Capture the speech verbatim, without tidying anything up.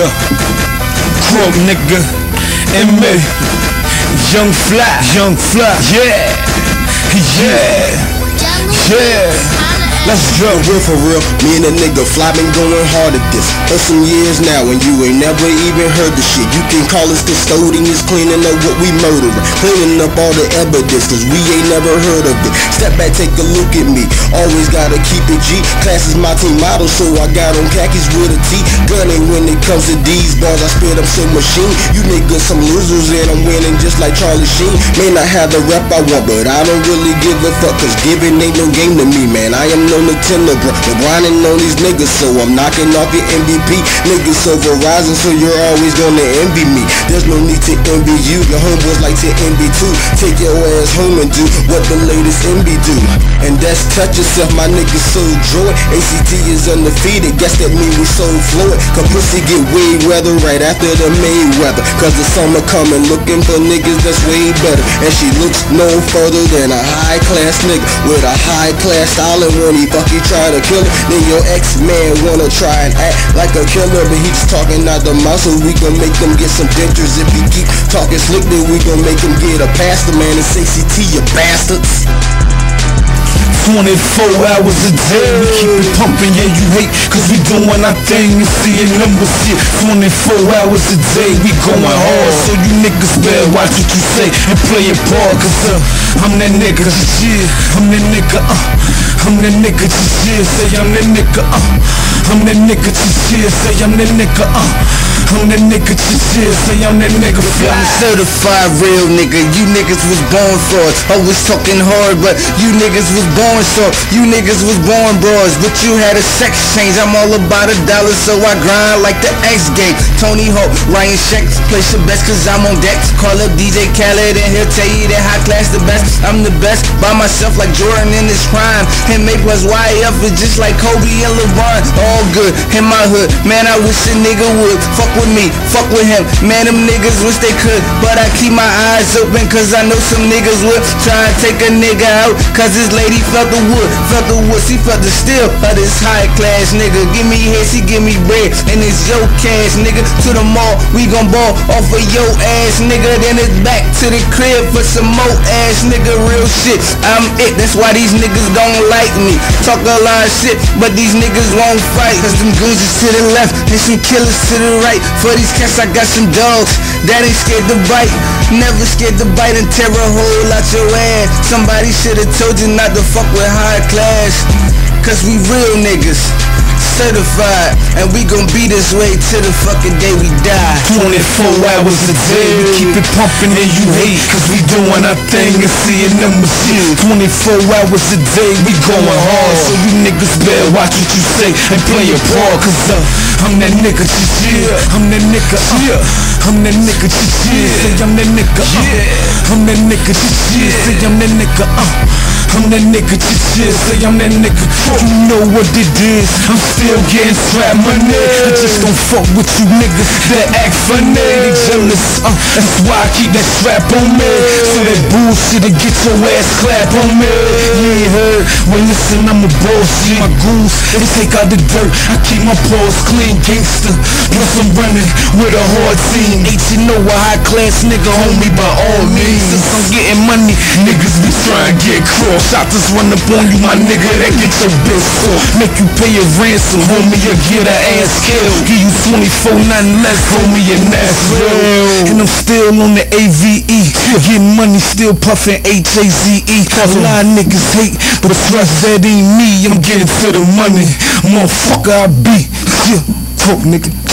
Yeah, Crook nigga, M A, Young Fly, Young Fly, yeah, yeah, yeah. Let's go. Real for real, me and a nigga Fly been going hard at this for some years now, and you ain't never even heard the shit. You can call us custodians, cleaning up what we murdering, cleaning up all the evidence, cause we ain't never heard of it. Step back, take a look at me, always gotta keep it G. Class is my team model, so I got on khakis with a T. Gunning when it comes to these bars, I spit up some machine. You niggas some losers and I'm winning just like Charlie Sheen. May not have the rep I want, but I don't really give a fuck, cause giving ain't no game to me, man. I am no Nintendo, bro. We're grinding on these niggas, so I'm knocking off your M V P. Niggas so Verizon, so you're always gonna envy me. There's no need to envy you. Your homeboys like to envy too. Take your ass home and do what the latest envy do. And that's touch yourself, my niggas so joy. A C T is undefeated, guess that mean we so fluid. Cause pussy get way weather right after the Mayweather. Cause the summer coming, looking for niggas that's way better. And she looks no further than a high class nigga with a high class style. And when he fuck you try to kill it, then your ex-man wanna try and act like a killer, but he's talking out the mouth, so we gon' make them get some dentures. If he keep talking slick, then we gon' make him get a pastor, man. It's A C T, you bastards. Twenty-four hours a day, we keep it pumping, yeah you hate, cause we doing our thing and seeing numbers, shit. Twenty-four hours a day, we going hard, so you niggas better watch what you say and play your part, cause uh, I'm that nigga, shit, I'm that nigga, uh, I'm that nigga, shit, say I'm that nigga, uh, I'm that nigga, shit, say I'm that nigga, uh, I'm that nigga, shit, say I'm that nigga, Fly. I'm a certified real nigga, you niggas was born for it, always talking hard, but you niggas was born so you niggas was born bros, but you had a sex change. I'm all about a dollar, so I grind like the X game. Tony Hawk, Ryan Sheck, place the best cause I'm on deck. Call up D J Khaled and he'll tell you that high class the best. I'm the best by myself like Jordan in his prime. And make plus Y F is just like Kobe and LeBron. All good in my hood, man. I wish a nigga would fuck with me, fuck with him. Man, them niggas wish they could, but I keep my eyes open cause I know some niggas would try and take a nigga out cause his lady felt the wood, felt the wood, she felt the steel of this high class nigga. Give me head, she give me bread, and it's your cash, nigga. To the mall, we gon' ball off of your ass, nigga. Then it's back to the crib for some more ass, nigga. Real shit, I'm it, that's why these niggas don't like me. Talk a lot of shit, but these niggas won't fight, cause them goons is to the left and some killers to the right. For these cats, I got some dogs that ain't scared to bite, never scared to bite and tear a hole out your ass. Somebody should've told you not to fuck with high class, cause we real niggas, certified, and we gon' be this way till the fucking day we die. Twenty-four hours a day, we keep it pumping and you hate, cause we doing our thing and seeing numbers, shit. Twenty-four hours a day, we going hard, so you niggas better watch what you say and play your part, cause uh, I'm that nigga, shit, I'm that nigga, uh, I'm that nigga, shit, say I'm that nigga, uh, I'm that nigga, shit, say I'm that nigga, uh, I'm that nigga, shit, say I'm that nigga. You know what it is, I'm still getting strap money. I just don't fuck with you niggas that act funny. They jealous, uh, that's why I keep that strap on me, so that bullshit to get your ass clap on me. You ain't heard, well listen, I'm a bullshit. My goons, they take out the dirt, I keep my paws clean, gangster. Plus I'm running with a hard team. Ain't you know a high class nigga, homie, by all means. Since I'm getting money, niggas be trying to get cross. Shotters run up on you, my nigga, that get your bitch off. Make you pay a ransom, homie, or get her ass killed. Give you twenty-four, nothing less, homie, and that's real. And I'm still on the A V E, getting money, still puffin' H A Z E. A lot of niggas hate, but trust that ain't me. I'm getting to the money, motherfucker, I be. Yeah, talk nigga.